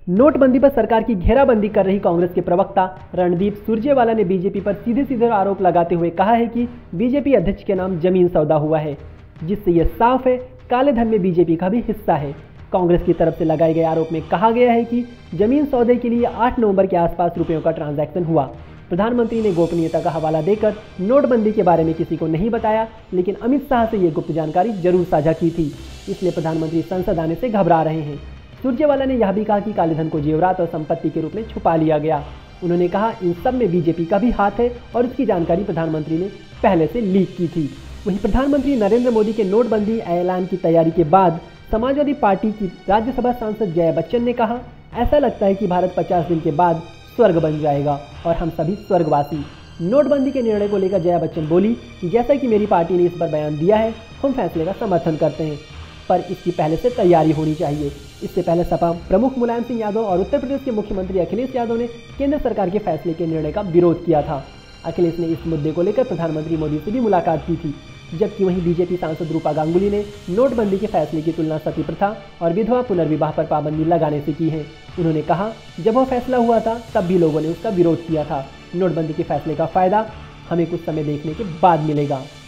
नोटबंदी पर सरकार की घेराबंदी कर रही कांग्रेस के प्रवक्ता रणदीप सुरजेवाला ने बीजेपी पर सीधे सीधे आरोप लगाते हुए कहा है कि बीजेपी अध्यक्ष के नाम जमीन सौदा हुआ है, जिससे यह साफ है काले धन में बीजेपी का भी हिस्सा है। कांग्रेस की तरफ से लगाए गए आरोप में कहा गया है कि जमीन सौदे के लिए 8 नवंबर के आसपास रुपयों का ट्रांजैक्शन हुआ। प्रधानमंत्री ने गोपनीयता का हवाला देकर नोटबंदी के बारे में किसी को नहीं बताया, लेकिन अमित शाह से ये गुप्त जानकारी जरूर साझा की थी, इसलिए प्रधानमंत्री संसद आने से घबरा रहे हैं। सुरजेवाला ने यह भी कहा कि काले धन को जेवरात और संपत्ति के रूप में छुपा लिया गया। उन्होंने कहा इन सब में बीजेपी का भी हाथ है और इसकी जानकारी प्रधानमंत्री ने पहले से लीक की थी। वहीं प्रधानमंत्री नरेंद्र मोदी के नोटबंदी ऐलान की तैयारी के बाद समाजवादी पार्टी की राज्यसभा सांसद जया बच्चन ने कहा, ऐसा लगता है कि भारत 50 दिन के बाद स्वर्ग बन जाएगा और हम सभी स्वर्गवासी। नोटबंदी के निर्णय को लेकर जया बच्चन बोली कि जैसा कि मेरी पार्टी ने इस पर बयान दिया है, हम फैसले का समर्थन करते हैं, पर इसकी पहले से तैयारी होनी चाहिए। इससे पहले सपा प्रमुख मुलायम सिंह यादव और उत्तर प्रदेश के मुख्यमंत्री अखिलेश यादव ने केंद्र सरकार के फैसले के निर्णय का विरोध किया था। अखिलेश ने इस मुद्दे को लेकर प्रधानमंत्री मोदी से भी मुलाकात की थी, जबकि वहीं बीजेपी सांसद रूपा गांगुली ने नोटबंदी के फैसले की तुलना सती प्रथा और विधवा पुनर्विवाह पर पाबंदी लगाने से की है। उन्होंने कहा, जब वह फैसला हुआ था तब भी लोगों ने उसका विरोध किया था। नोटबंदी के फैसले का फायदा हमें कुछ समय देखने के बाद मिलेगा।